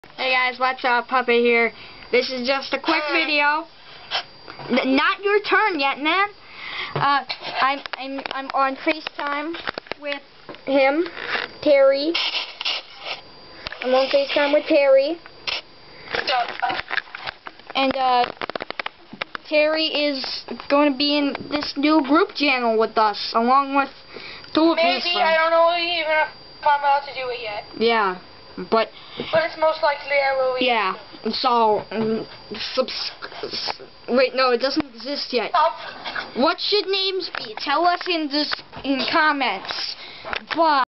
Hey guys, what's up? Puppet here. This is just a quick video. Not your turn yet, man. I'm on FaceTime with him, Terry. I'm on FaceTime with Terry. And Terry is going to be in this new group channel with us, along with two of his friends. Maybe, I don't know even if I'm allowed to do it yet. Yeah, but it's most likely I will be. Yeah, so, wait, no, it doesn't exist yet. What should names be? Tell us in comments. Bye.